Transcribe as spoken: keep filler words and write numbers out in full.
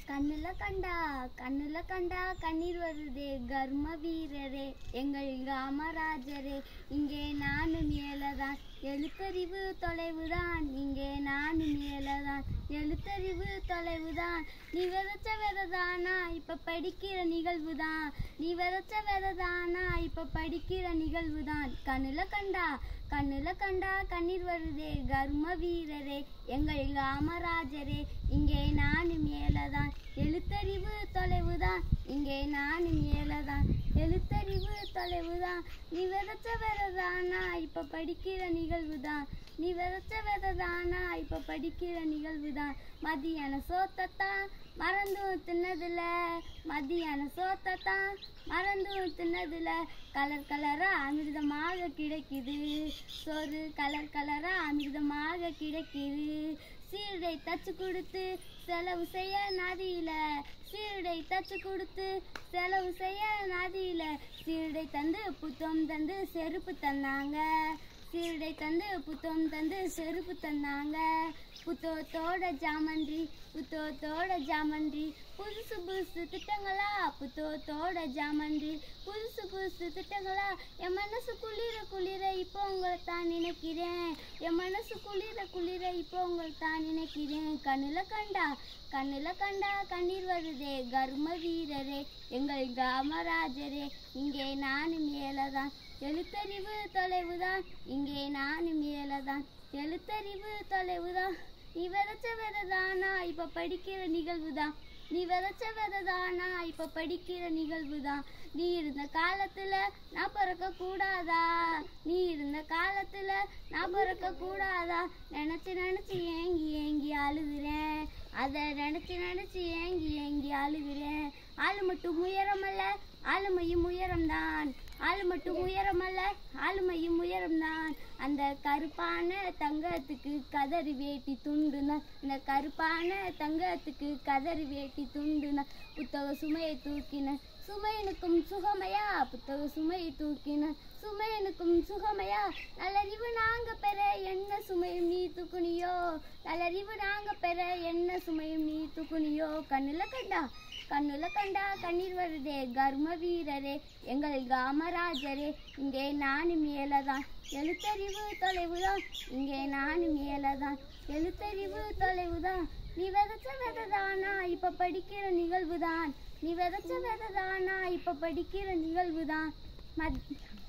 கண்ணுல கண்டா கண்ணுல கண்டா கண்ணீர் வருதே கர்ம வீரரே எங்கள் காமராஜரே. இங்கே நானும் ஏலதான் எழுத்தறிவு தொலைவுதான், இங்கே நானும் ஏலதான் எழுத்தறிவு தொலைவுதான். நீ விதைச்ச விதைதானா இப்ப படிக்கிற நிகழ்வுதான், நீ விதைச்ச விதைதானா இப்ப படிக்கிற நிகழ்வுதான். கண்ணுல கண்டா கண்ணுல கண்டா கண்ணீர் வருதே கர்ம வீரரே எங்கள் காமராஜரே. இங்கே நானும் ஏலதான் எழுத்தறிவு தொலைவுதான், இங்கே நானும் ஏலதான் எழுத்தறிவு தொலைவுதான். நீ விதைச்ச விதைதானா இப்ப படிக்கிற நிகழ்வுதான், நீ விதைச்ச விதைதானா இப்ப படிக்கிற நிகழ்வுதான். மதியான சோத்தத்தான் மறந்தும் தின்னதுல, மதியான சோத்தத்தான் மறந்தும் தின்னதுல. கலர் கலரா அமிர்தமாக கிடைக்குது சோறு, கலர் கலரா அமிர்தமாக கிடைக்குது. சீருடை தச்சு கொடுத்து செலவு செய்ய நதியில, சீருடை தச்சு கொடுத்து செலவு செய்ய நதியில. சீருடை தந்து புத்தம் தந்து செருப்பு தந்தாங்க, சீருடை தந்து புத்தம் தந்து செருப்பு தந்தாங்க. புத்தகத்தோட ஜாமன்றி புத்தகத்தோட ஜாமன்றி புதுசு புதுசு திட்டங்களா, புத்தகத்தோட ஜாமன்றி புதுசு புதுசு திட்டங்களா. என் மனசு குளிர குளிர இப்போ உங்களை தான் நினைக்கிறேன், என் மனசு குளிர குளிர இப்போ உங்களை தான் நினைக்கிறேன். கண்ணுல கண்டா கண்ணுல கண்டா கண்ணீர் வருதே கர்ம வீரரே எங்கள் காமராஜரே. இங்கே நானும் ஏலதான் எழுத்தறிவு தொலைவுதான், இங்கே நானும் ஏலதான் எழுத்தறிவு தொலைவுதான். நீ விதைச்ச விதைதானா இப்ப படிக்கிற நிகழ்வுதான், நீ விதைச்ச விதைதானா இப்ப படிக்கிற நிகழ்வுதான். நீ இருந்த காலத்துல நான் பிறக்க கூடாதா, நீ இருந்த காலத்துல நான் பிறக்க கூடாதா. நினைச்சு நினைச்சு ஏங்கி ஏங்கி அழுகிறேன், அதை நினைச்சு நினைச்சு ஏங்கி ஏங்கி அழுகிறேன். ஆளு மட்டும் உயரமல்ல ஆளுமையும் உயரம்தான், ஆளு மட்டும் உயரமல்ல ஆளுமையும் உயரம்தான். அந்த கருப்பான தங்கத்துக்கு கதறி வேட்டி துண்டுனா, இந்த கருப்பான தங்கத்துக்கு கதறி வேட்டி துண்டுனா. புத்தக சுமையை தூக்கின சுமையனுக்கும் சுகமையா, புத்தக சுமையை தூக்கின சுமையனுக்கும் சுகமையா. நல்லறிவு நாங்க பெற என்ன சுமையும் நீ தூக்குனியோ, நல்லறிவு நாங்க பெற என்ன சுமையும் நீ தூக்குனியோ. கண்ணுல கண்டா கண்ணுல கண்டா கண்ணீர் வருதே கர்ம வீரரே எங்கள் காமராஜரே. இங்கே நானும் ஏலதான் எழுத்தறிவு தொலைவுதான், இங்கே நானும் ஏலதான் எழுத்தறிவு தொலைவுதான். நீ விதைச்ச விதைதானா இப்ப படிக்கிற நிகழ்வுதான், நீ விதைச்ச விதைதானா இப்ப படிக்கிற நிகழ்வுதான். மத்